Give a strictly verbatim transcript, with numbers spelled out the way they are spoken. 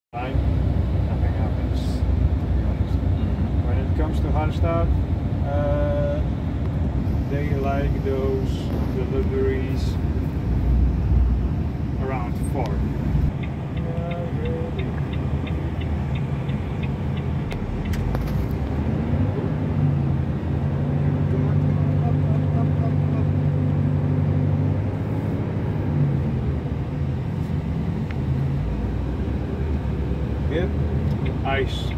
Time, nothing happens, to be honest. Mm-hmm. When it comes to Harstad, uh, they like those deliveries around four. Good. Ice.